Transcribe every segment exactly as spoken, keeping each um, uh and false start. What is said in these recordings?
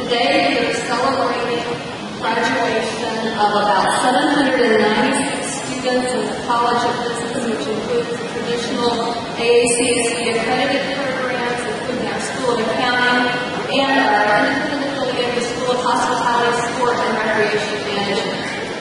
Today we are celebrating graduation of about seven hundred ninety-six students in the College of Business, which includes the traditional A A C S B accredited programs, including our School of Accounting and our independent affiliated School of Hospitality, Sport, and Recreation Management.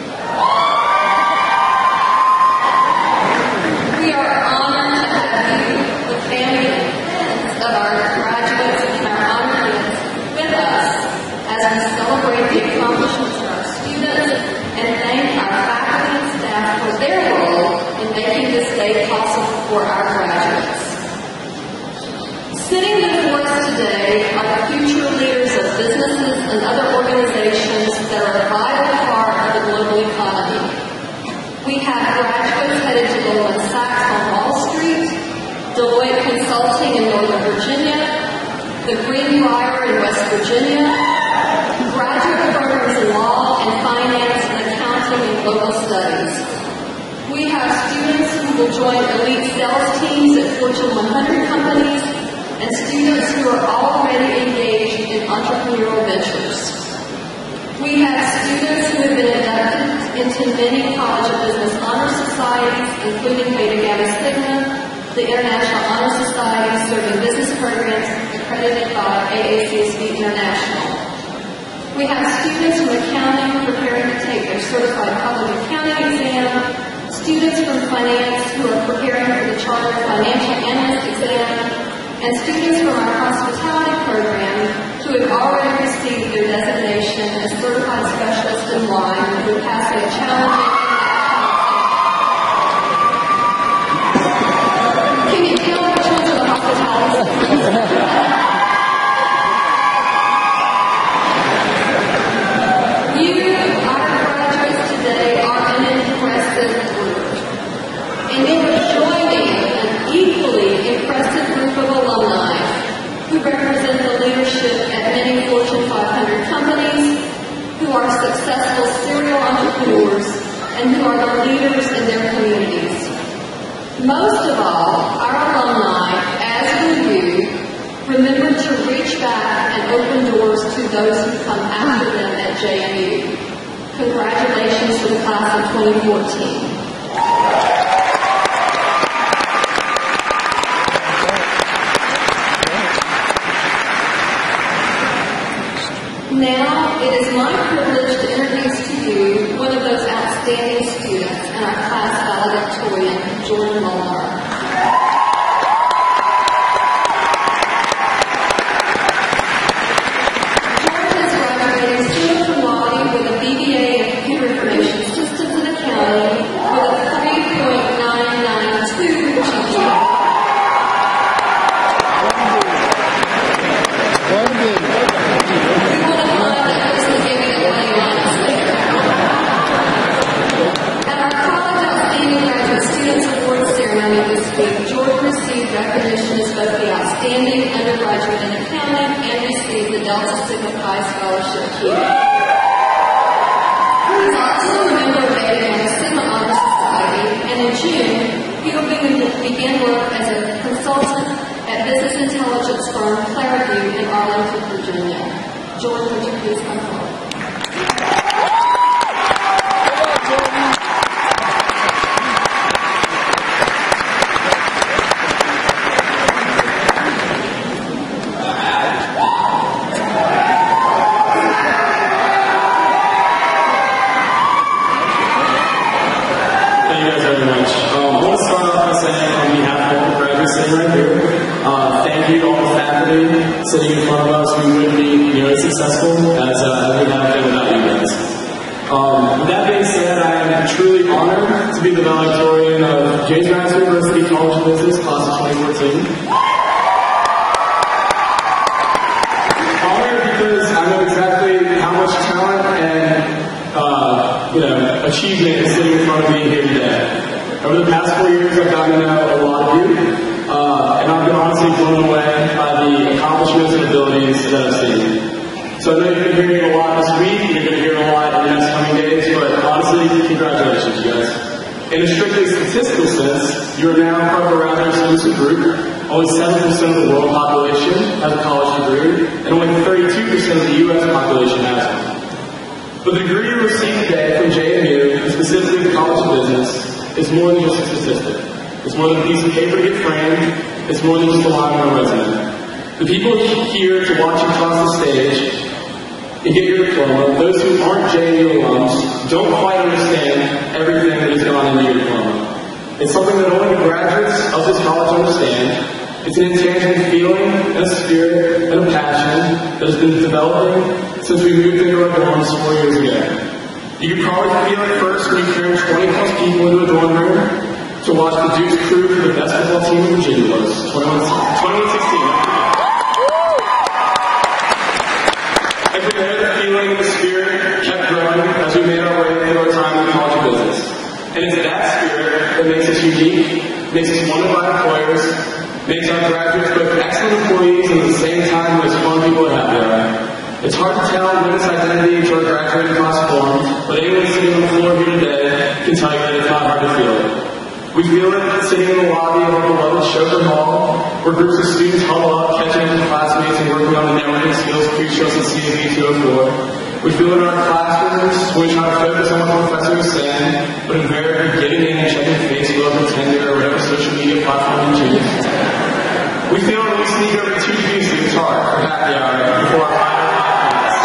We are honored to have you, the family and friends of our graduates and our honorees, with us as we celebrate the accomplishments of our students and thank our faculty and staff for their role in making this day possible for our graduates. Sitting before us today are the future leaders of businesses and other organizations that are a vital part of the global economy. We have graduates headed to Goldman Sachs on Wall Street, Deloitte Consulting in Northern Virginia, the Greenbrier in West Virginia, graduate programs in law and finance and accounting and global studies. We have students who will join elite sales teams at Fortune one hundred companies and students who are already engaged in entrepreneurial ventures. We have students who have been inducted into many College of Business Honor Societies, including Beta Gamma Sigma, the International Honor Society serving business programs accredited by A A C S B International. We have students from accounting preparing to take their certified public accounting exam, students from finance who are preparing for the Chartered Financial Analyst exam, and students from our hospitality program who have already received their designation as certified specialists in wine who are passing a challenging. Can you tell which ones are the hospitality? You, our graduates today, are an impressive group. And you are joining an equally impressive group of alumni who represent the leadership at many Fortune five hundred companies, who are successful serial entrepreneurs, and who are the leaders in their communities. Most of all, our alumni, as will you, remember to reach back and open doors to those who come after them at J M U. Congratulations to the class of twenty fourteen. Now, it is my privilege to introduce to you one of those outstanding students and our class valedictorian, Jordan Molnar. Jordan is graduating summa cum laude with a B B A in Computer Information Systems and Accounting with a three point nine nine two G P A. This week, Jordan received recognition as both the outstanding undergraduate in accounting and received the Delta Sigma Chi Scholarship here. He is also a member of Beta Gamma Sigma Honor Society, and in June, he will begin work as a consultant at business intelligence firm Clariview in Arlington, Virginia. Jordan, would you please come forward? Sitting in front of us, we wouldn't be nearly successful as, uh, as we have been without you guys. Um, with that being said, I am truly honored to be the valedictorian of James Madison University College of Business, class of twenty fourteen. Honored because I know exactly how much talent and uh, you know achievement is sitting in front of me here today. Over the past four years, I've gotten to know a lot of you. Uh, and I've been honestly blown away by the accomplishments and abilities that I've seen. So I know you're going to be hearing a lot this week, you're going to hear a lot in the next coming days, but honestly, congratulations, you guys. In a strictly statistical sense, you are now part of a rather exclusive group only seven percent of the world population has a college degree, and only thirty-two percent of the U S population has one. But the degree you receive today from J M U, and specifically the College of Business, is more than just a statistic. It's more than a piece of paper to get framed. It's more than just a line on a resume. The people here to watch you cross the stage and get your diploma, those who aren't J M U alums, don't quite understand everything that has gone into your diploma. It's something that only the graduates of this college understand. It's an intangible feeling, and a spirit, and a passion that has been developing since we moved into our dorms four years ago. You can probably feel it first when you cram twenty plus people into a dorm room to watch the Duke's crew for the best football team in Virginia was twenty-one sixteen. And from there, the feeling and the spirit kept growing as we made our way through our time in the College of Business. And it's that spirit that makes us unique, makes us wanted by employers, makes our graduates both excellent employees and at the same time most fun people to have there. It's hard to tell when this identity to our graduating class formed, but anyone sitting on the floor here today can tell you that it's not hard to feel it. We feel it sitting in the lobby of our beloved Chopin Hall, where groups of students huddle up, catching up with classmates and working on the networking skills pre-shows in C A B two oh four. We feel it in our classrooms when we try to focus on what the professor is saying, but invariably getting in and checking Facebook or Tinder or whatever social media platform you choose. We feel it when we sneak over two keys to the guitar for happy hour before our final class.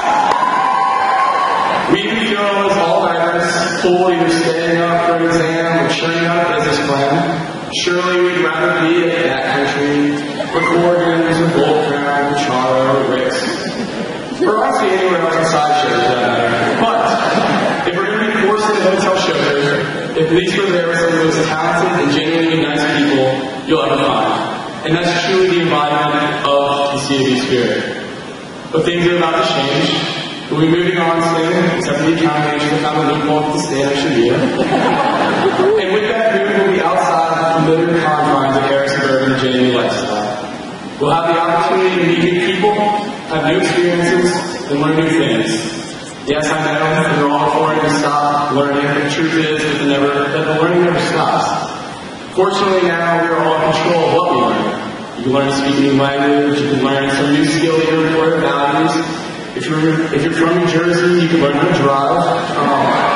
We even feel it when it's all-nighters, full either staying up for an exam or churning out a business plan. Surely we'd rather be at that country, recordings or Gold Crown or Charo or Rick's. Or honestly anywhere else besides shows for that matter. But if we're going to be forced into hotel shows, at least we're there with some of the most talented and genuinely nice people you'll ever find. And that's truly the embodiment of the C A B spirit. But things are about to change. We'll be moving on soon, except for the accounting manager found a loophole at the stand of Shadia. And with that move, we'll be outside the familiar confines of Harrisonburg and the J M U lifestyle. We'll have the opportunity to meet new people, have new experiences, and learn new things. Yes, I know that we're all for it to stop learning, but the truth is that the, never, that the learning never stops. Fortunately now, we are all in control of what we learn. You can learn to speak a new language, you can learn some new skill that your employer values. If you're, if you're from New Jersey, you can learn how to drive. Um,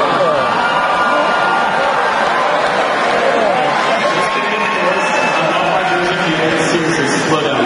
Seriously, slow down.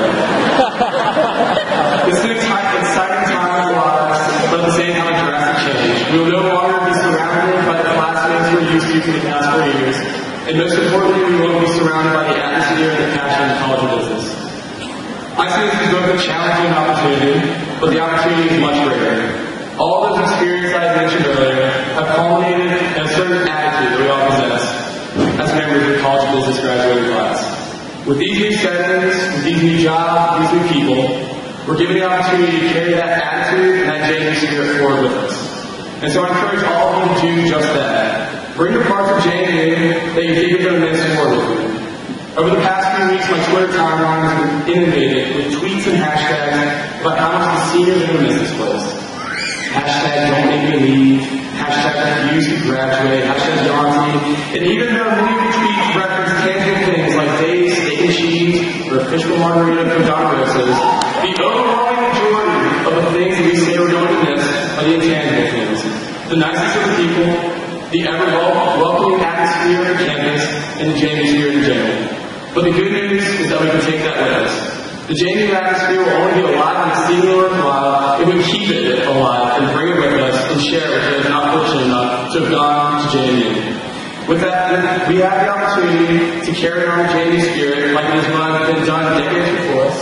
It's an exciting time in our lives, but at the same time, a drastic change. We will no longer be surrounded by the classmates we're used to for the past four years, and most importantly, we won't be surrounded by the atmosphere and the passion of the College of Business. I see this as both a challenge and an opportunity, but the opportunity is much greater. All those experiences I mentioned earlier have culminated in a certain attitude that we all possess as members of the College of Business graduating class. With these new settings, with these new jobs, with these new people, we're given the opportunity to carry that attitude and that J M U spirit forward with us. And so I encourage all of you to do just that. Bring the parts of J M U that you think you're going to miss forward with you. Over the past few weeks, my Twitter timeline has been inundated with tweets and hashtags about how much the seniors are going to miss this place. Hashtag don't make me leave. Hashtag refuse to graduate. Hashtag daunting. And even though many of the tweets reference tangible things like Dave's steak and cheese or a fishbowl margarita from Don Rosa's, the overwhelming majority of the things that we say we're going to miss are the intangible things. The nicest of the people, the ever welcoming atmosphere of the campus, and the J M U spirit in general. But the good news is that we can take that with us. The J M U atmosphere will only be alive and exceedingly worthwhile if we keep it alive and bring it with us and share it with those not fortunate enough to have gone to J M U. With that, we have the opportunity to carry on the J M U spirit like it has been done decades before us.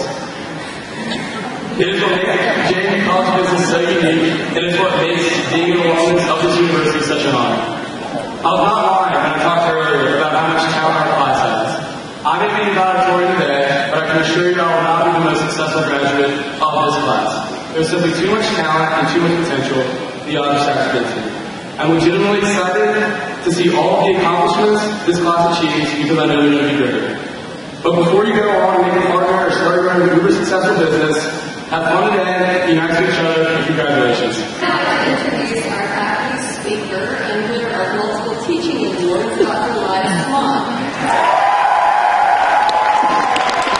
It is what makes J M U College of Business so unique, and it's what makes being an alumnus of this university such an honor. I was not lying when I talked earlier about how much talent our class has. I may be valedictorian today, but I can assure you I will not be the most successful graduate of this class. There's simply too much talent and too much potential the other stacks get to. I'm legitimately excited to see all of the accomplishments this class achieves because I know they're going to be greater. But before you go on and make a partner or start running an uber successful business, have fun today, unite to each other, and congratulations. I'd like to introduce our faculty speaker and winner of multiple teaching awards, Doctor Elias Swan.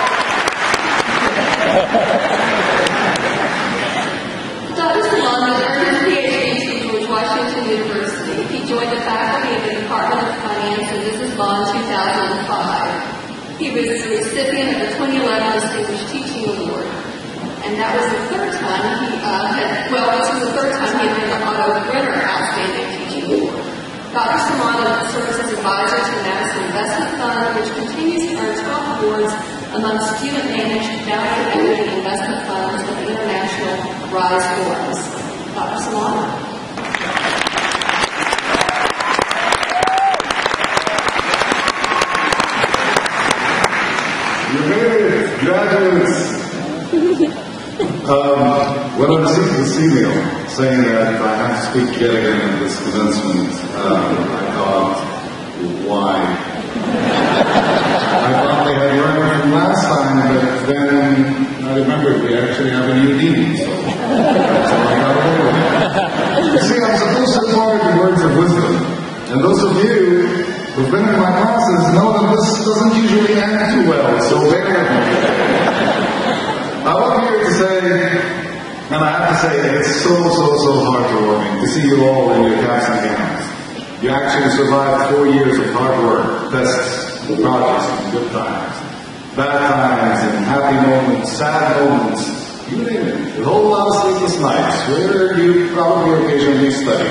and that was the third time he uh, had, well, this was the third time he had been the Otto Brenner Outstanding Teaching Award. Doctor Samana serves as advisor to the Madison Investment Fund, which continues to earn twelve awards among student-managed value equity investment funds of the International Rise Forums. Doctor Samana. You made it, graduates. um, when I received this email saying that I have to speak yet again at this commencement, um, I thought, why? I thought they had learned from last time, but then I remembered we actually have a new dean, so that's all I got over with. You see, I'm supposed to impart the words of wisdom, and those of you who've been in my classes know that this doesn't usually end too well, so bear with me. I'm up here to say, and I have to say, it's so, so, so heartwarming to see you all in your caps and gowns. You actually survived four years of hard work, tests, projects, and good times. Bad times and happy moments, sad moments, you name it. A whole lot of sleepless nights, where you probably occasionally study.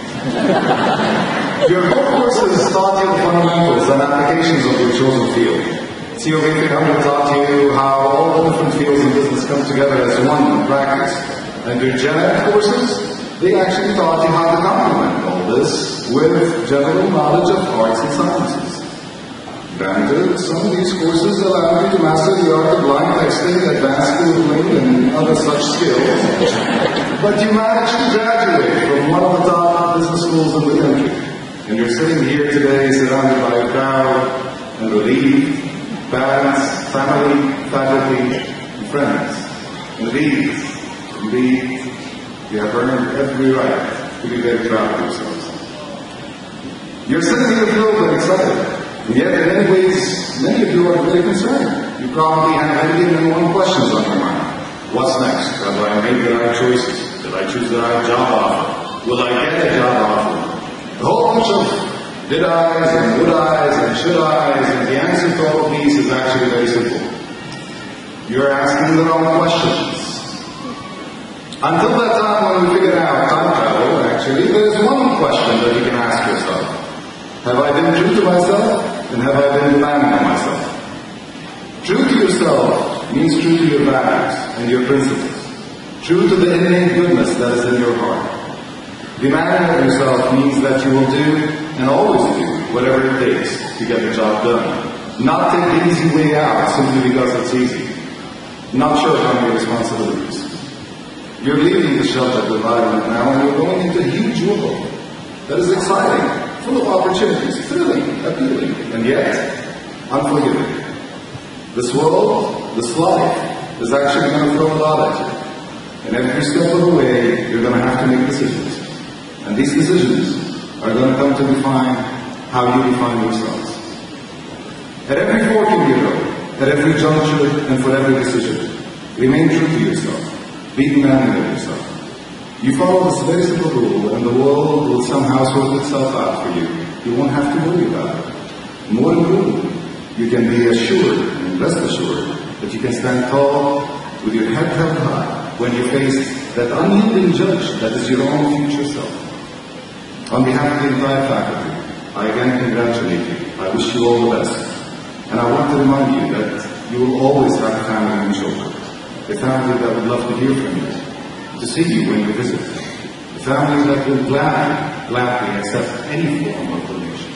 Your core courses taught you the fundamentals and applications of your chosen field. C O V three hundred taught you how all the different fields in business come together as one in practice. And your gen ed courses, they actually taught you how to complement all this with general knowledge of arts and sciences. Granted, some of these courses allow you to master the art of line texting, advanced doodling, and other such skills. But you managed to graduate from one of the top business schools in the country. And you're sitting here today surrounded by a crowd and relieved, parents, family, faculty, and friends. Indeed, indeed, you have earned every right to be very proud of yourselves. You're sitting here filled and excited. And yet, in many ways, many of you are very concerned. You probably have a million and one questions on your mind. What's next? Have I made the right choices? Did I choose the right job offer? Will I get a job offer? A whole bunch of did I's and would I's and should I's, and the answer to all of these is actually very simple. You're asking the wrong questions. Until that time when we figure out time travel, actually, there's one question that you can ask yourself. Have I been true to myself? And have I been demanding of myself? True to yourself means true to your values and your principles. True to the innate goodness that is in your heart. Demanding of yourself means that you will do and always do whatever it takes to get the job done. Not take the easy way out simply because it's easy. Not shirking your responsibilities. You're leaving the sheltered environment now and you're going into a huge world that is exciting, full of opportunities, thrilling, appealing, and yet unforgiving. This world, this life, is actually going to throw a lot at you. And every step of the way, you're going to have to make decisions. And these decisions are going to come to define how you define yourselves. At every fork in your road, at every juncture, and for every decision, remain true to yourself. Be demanding of yourself. You follow this very simple rule, and the world will somehow sort itself out for you. You won't have to worry about it. More importantly, you can be assured and rest assured that you can stand tall with your head held high when you face that unyielding judge that is your own future self. On behalf of the entire faculty, I again congratulate you. I wish you all the best. And I want to remind you that you will always have a family on your shoulder. A family that would love to hear from you, to see you when you visit. A family that will gladly, gladly accept any form of donations.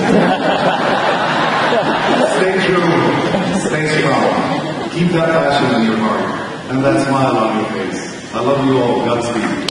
Stay true, stay strong. Keep that passion in your heart and that smile on your face. I love you all. Godspeed.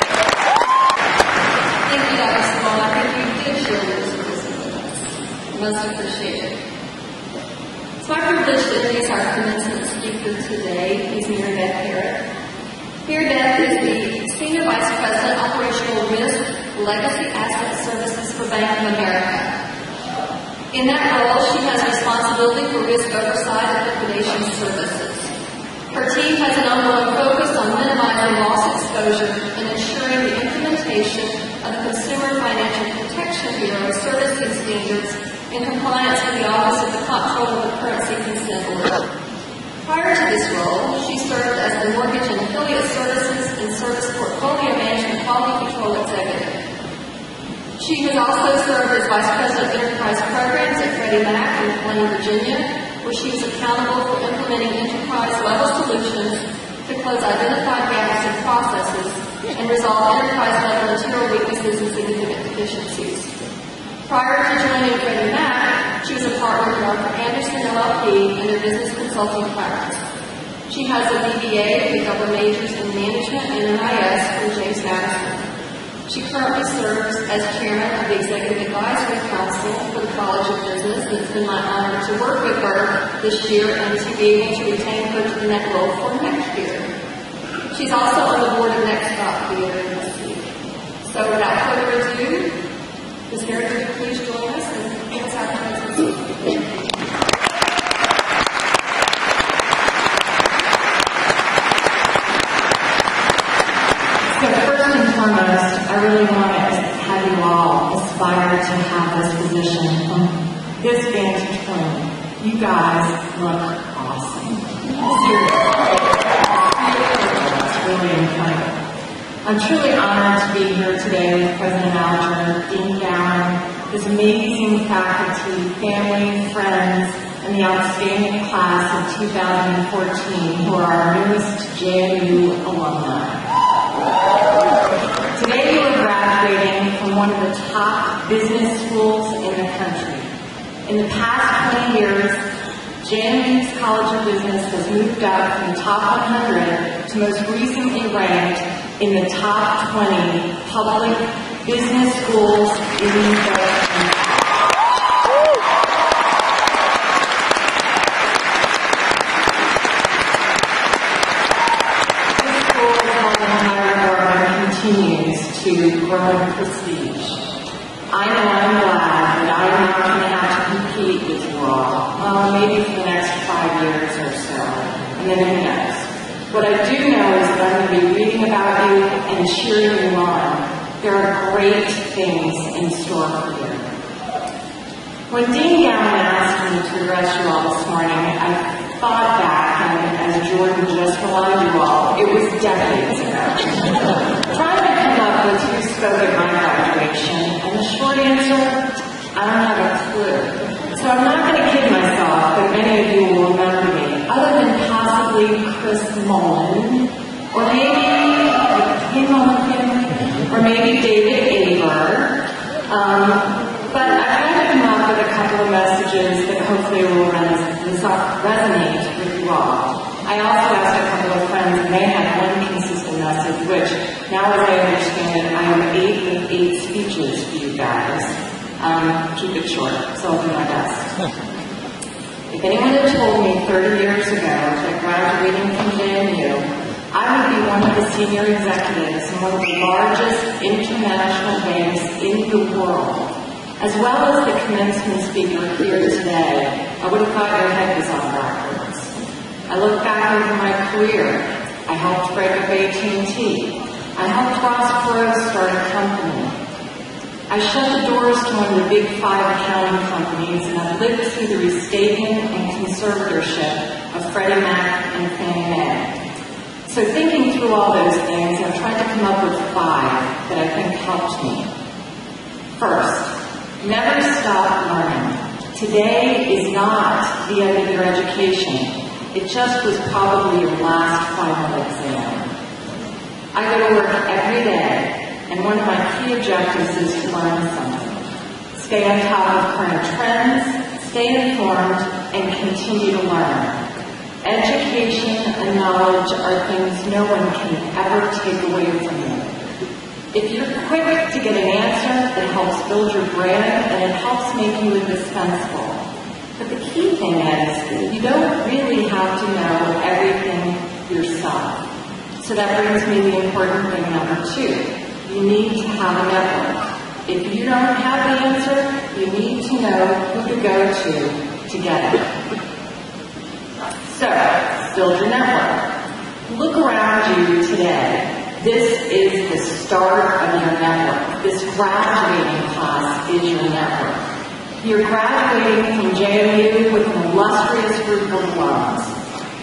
Thank you, Doctor Simone. I think you did share your wisdom with us. Most appreciated. It's my privilege to introduce our commencement speaker today. He's Meredith Herrick. Meredith is the Senior Vice President, Operational Risk, Legacy Asset Services for Bank of America. In that role, she has responsibility for risk oversight and liquidation services. Her team has an ongoing focus on minimizing loss exposure and ensuring the implementation of the Consumer Financial Protection Bureau servicing standards in compliance with the Office of the Comptroller of the Currency Consent Order. Prior to this role, she served served as the Mortgage and Affiliate Services and Service Portfolio Management Quality Control Executive. She has also served as Vice President of Enterprise Programs at Freddie Mac in McLean, Virginia, where she was accountable for implementing enterprise-level solutions to close identified gaps in processes and resolve enterprise-level material weaknesses and significant deficiencies. Prior to joining Freddie Mac, she was a partner with Arthur Anderson L L P and their business consulting practice. She has a B B A with double majors in management and N I S from James Madison. She currently serves as chairman of the Executive Advisory Council for the College of Business, and it's been my honor to work with her this year and to be able to retain her in that role for next year. She's also on the board of Next Stop Theater in this week. So without further ado, Miz Mary, would you please join us and give us our commencement speech? I really want to have you all aspire to have this position from this vantage point. You guys look awesome. Seriously. It's really incredible. I'm truly honored to be here today with President Alger, Dean Gowan, his amazing faculty, family, friends, and the outstanding class of two thousand fourteen who are our newest J M U alumni. Today you are graduating from one of the top business schools in the country. In the past twenty years, J M U's College of Business has moved up from the top one hundred to most recently ranked in the top twenty public business schools in the country. Continues to grow in prestige. I know I'm glad that I'm not going to have to compete with you all, well, maybe for the next five years or so, and then who knows. What I do know is that I'm going to be reading about you and cheering you on. There are great things in store for you. When Dean Gowan asked me to address you all this morning, I thought back, and as Jordan just reminded you all, it was decades ago. Trying to come up with who spoke at my graduation, and the short answer, I don't have a clue. So I'm not going to kid myself that many of you will remember me, other than possibly Chris Mullen, or maybe, hey Mullen, or maybe David Aber. Um, but I tried to come up with a couple of messages that hopefully will resonate with you all. I also asked a couple of friends, and they had one consistent message, which, now as I understand it, I have eight with eight speeches for you guys. Um, keep it short, so I'll do my best. If anyone had told me thirty years ago that graduating from J M U, I would be one of the senior executives in one of the largest international banks in the world, as well as the commencement speaker here today, I would have thought your head was on backwards. I look back over my career. I helped break up A T and T. I helped Ross Perot start a company. I shut the doors to one of the big five accounting companies, and I've lived through the restatement and conservatorship of Freddie Mac and Fannie Mae. So thinking through all those things, I've tried to come up with five that I think helped me. First, never stop learning. Today is not the end of your education. It just was probably your last final exam. I go to work every day, and one of my key objectives is to learn something. Stay on top of current trends, stay informed, and continue to learn. Education and knowledge are things no one can ever take away from you. If you're quick to get an answer, it helps build your brand, and it helps make you indispensable. But the key thing is, you don't really have to know everything yourself. So that brings me to the important thing number two. You need to have a network. If you don't have the answer, you need to know who to go to to get it. So, build your network. Look around you today. This is the start of your network. This graduating class is your network. You're graduating from J M U with an illustrious group of alums.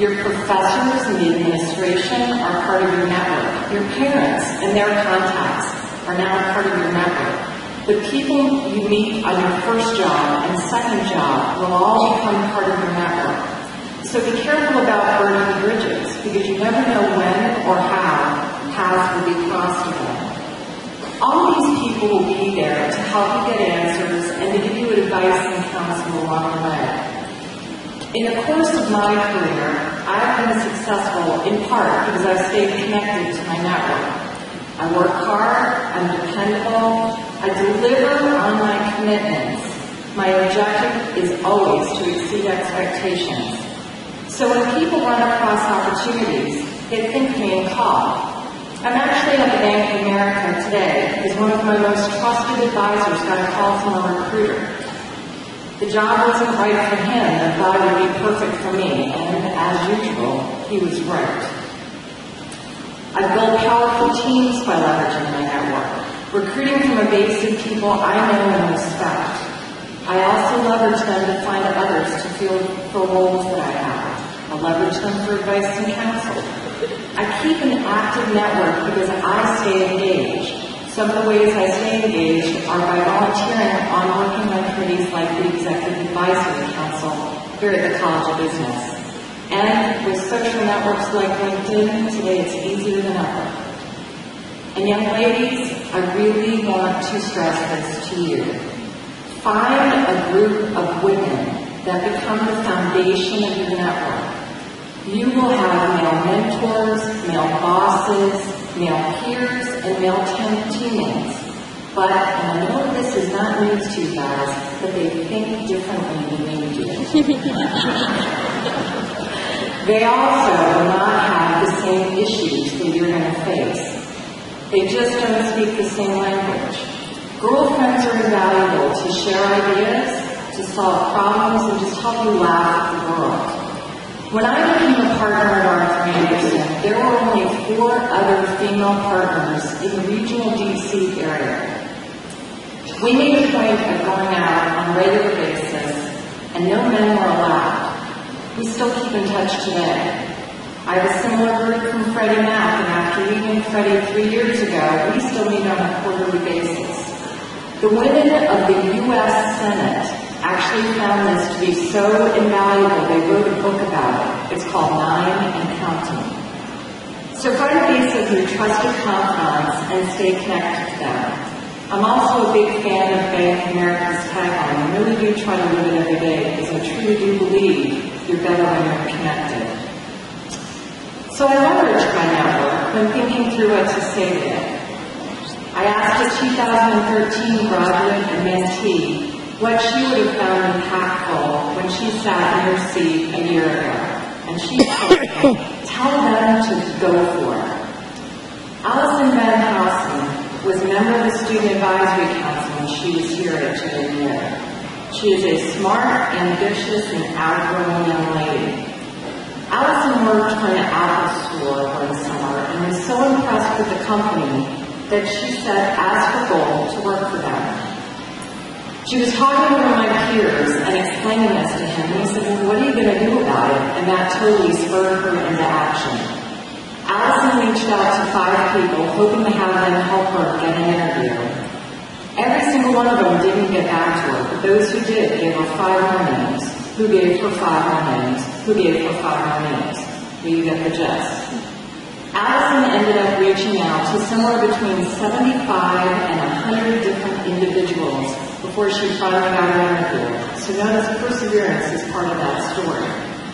Your professors and the administration are part of your network. Your parents and their contacts are now part of your network. The people you meet on your first job and second job will all become part of your network. So be careful about burning bridges, because you never know when or how paths will be crossed again. All these people will be there to help you get answers and to give you advice and counsel along the way. In the course of my career, I've been successful in part because I've stayed connected to my network. I work hard, I'm dependable, I deliver on my commitments. My objective is always to exceed expectations. So when people run across opportunities, they think me and call. I'm actually at the Bank of America today because one of my most trusted advisors got a call from a recruiter. The job wasn't right for him and thought it would be perfect for me, and as usual, he was right. I build powerful teams by leveraging my network, recruiting from a base of people I know and respect. I also leverage them to find others to fill for roles that I have. I leverage them for advice and counsel. I keep an active network because I stay engaged. Some of the ways I stay engaged are by volunteering on working on committees like the Executive Advisory Council here at the College of Business. And with social networks like LinkedIn, today it's easier than ever. And young ladies, I really want to stress this to you. Find a group of women that become the foundation of your network. You will have male mentors, male bosses, male peers, and male teammates. But, and I know this is not news to you guys, but they think differently than you do. They also will not have the same issues that you're going to face. They just don't speak the same language. Girlfriends are invaluable to share ideas, to solve problems, and just help you laugh at the world. When I became a partner at Arthur Andersen, there were only four other female partners in the regional D C area. We made a point of going out on a regular basis, and no men were allowed. We still keep in touch today. I have a similar group from Freddie Mac, and after leaving Freddie three years ago, we still meet on a quarterly basis. The women of the U S Senate actually found this to be so invaluable, they wrote a book about it. It's called Nine and Counting. So find a base of your trusted confidants and stay connected to them. I'm also a big fan of Bank of America's tagline. I really do try to live it every day because I truly do believe you're better when you're connected. So I leveraged my network when thinking through what to say today. I asked a two thousand thirteen graduate and mentee what she would have found impactful when she sat in her seat a year ago. And she told me, tell them to go for it. Allison Van Housen was a member of the Student Advisory Council when she was here at J M U. She is a smart, ambitious, and outgoing young lady. Allison worked for an Apple store one summer and was so impressed with the company that she set as her goal to work for them. She was talking to one of my peers and explaining this to him, and he said, well, what are you going to do about it? And that totally spurred her into action. Allison reached out to five people, hoping to have them help her get an interview. Every single one of them didn't get back to her, but those who did gave her five more names, who gave her five more names, who gave her five more names. Well, you get the gist. Allison ended up reaching out to somewhere between seventy-five and one hundred different individuals before she finally got an interview. So notice perseverance is part of that story.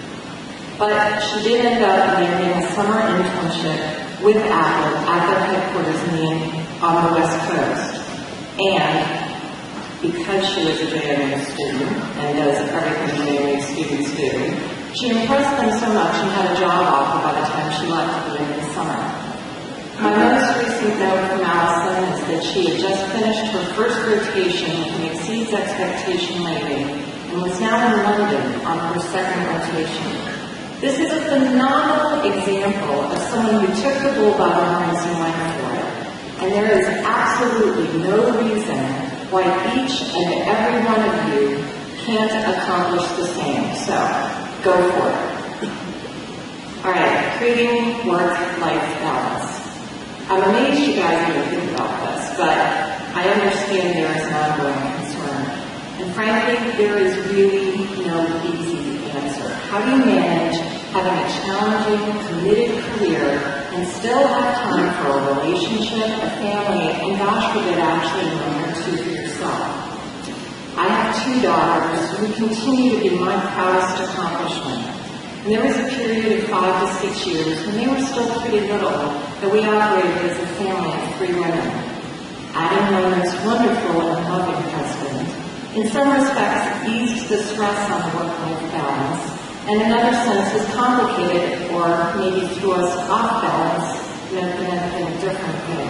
But she did end up landing a summer internship with Apple at their headquarters in the, on the West Coast. And because she was a J M U student and does everything J M U students do, she impressed them so much and had a job offer by the time she left at the end of the summer. My most recent note from Allison is that she had just finished her first rotation with an exceeds expectation lady and was now in London on her second rotation. This is a phenomenal example of someone who took the bull by the horns and went for it. And there is absolutely no reason why each and every one of you can't accomplish the same. So, go for it. All right, creating work-life balance. I'm amazed you guys even think about this, but I understand there is an ongoing concern. And frankly, there is really no easy answer. How do you manage having a challenging, committed career and still have time for a relationship, a family, and gosh forbid, actually a moment or two for yourself? I have two daughters who continue to be my proudest accomplishment. And there was a period of five to six years when they were still pretty little that we operated as a family of three women. Adding one most wonderful and loving husband, in some respects eased the stress on work-life balance, and in other senses complicated or maybe threw us off balance, meant in a different way.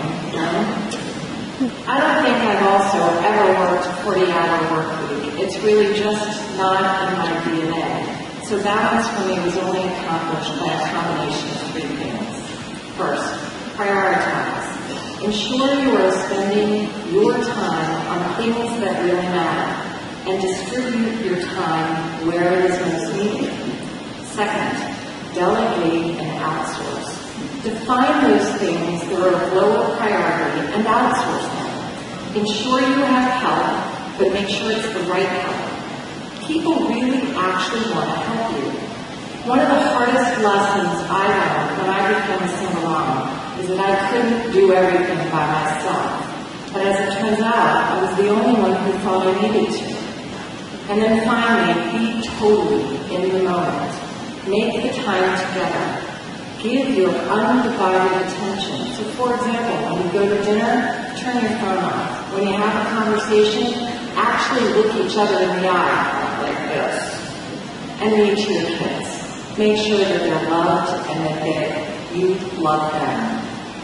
I don't think I've also ever worked a forty-hour work week. It's really just not in my D N A. So balance for me was only accomplished by a combination of three things. First, prioritize. Ensure you are spending your time on things that really matter and distribute your time where it is most needed. Second, delegate and outsource. Define those things that are of lower priority and outsource them. Ensure you have help, but make sure it's the right help. People really actually want to help you. One of the hardest lessons I learned when I became a single mom is that I couldn't do everything by myself. But as it turns out, I was the only one who thought I needed to. And then finally, be totally in the moment. Make the time together. Give your undivided attention. So for example, when you go to dinner, turn your phone off. When you have a conversation, actually look each other in the eye like this. And meet your kids. Make sure that they're loved and that they, you love them.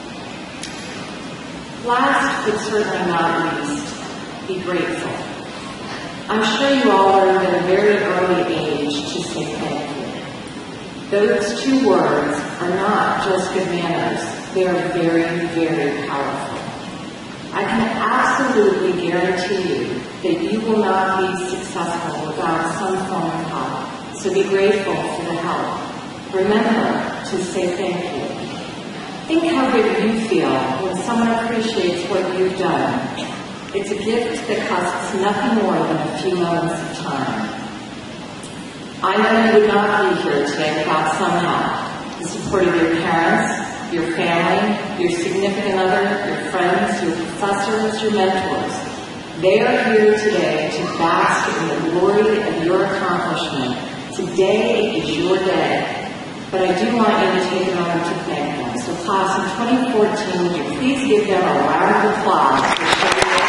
Last, but certainly not least, be grateful. I'm sure you all learned at a very early age to say thank you. Those two words are not just good manners. They are very, very powerful. I can absolutely guarantee you that you will not be successful without some form of help. So be grateful for the help. Remember to say thank you. Think how good you feel when someone appreciates what you've done. It's a gift that costs nothing more than a few moments of time. I know you would not be here today without some help. The support of your parents, your family, your significant other, your friends, your professors, your mentors. They are here today to bask in the glory of your accomplishment. Today is your day. But I do want you to take a moment to thank them. So class in twenty fourteen, would you please give them a round of applause for showing their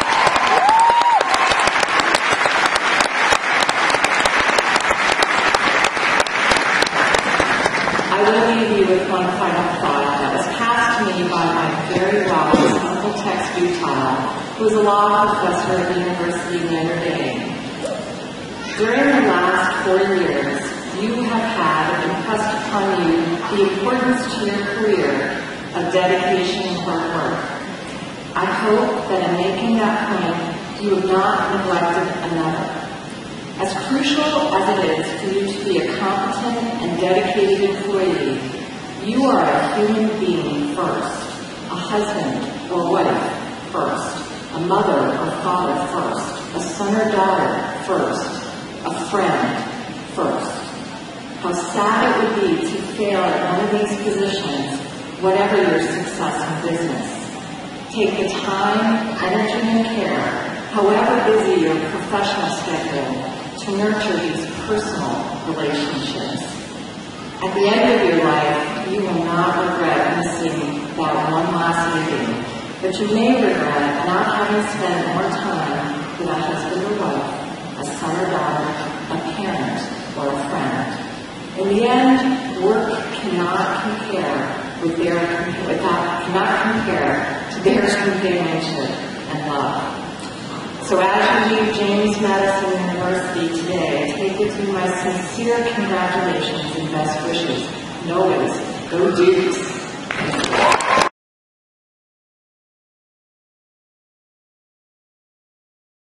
I will leave you with one final thought that was passed to me by my very wise Uncle Tex Utah, who is a law professor at the University of Notre Dame. During the last four years, you have had impressed upon you the importance to your career of dedication and hard work. I hope that in making that point, you have not neglected another. As crucial as it is for you to be a competent and dedicated employee, you are a human being first, a husband or wife first, a mother or father first, a son or daughter first, a friend first. How sad it would be to fail at one of these positions, whatever your success in business. Take the time, energy, and care, however busy your professional schedule, to nurture these personal relationships. At the end of your life, you will not regret missing that one last meeting, but you may regret not having spent more time with a husband or wife, a son or daughter, a parent, or a friend. In the end, work cannot compare with their without, cannot compare to their companionship and love. So as you leave James Madison University today, I take with you my sincere congratulations and best wishes. And always, go Dukes!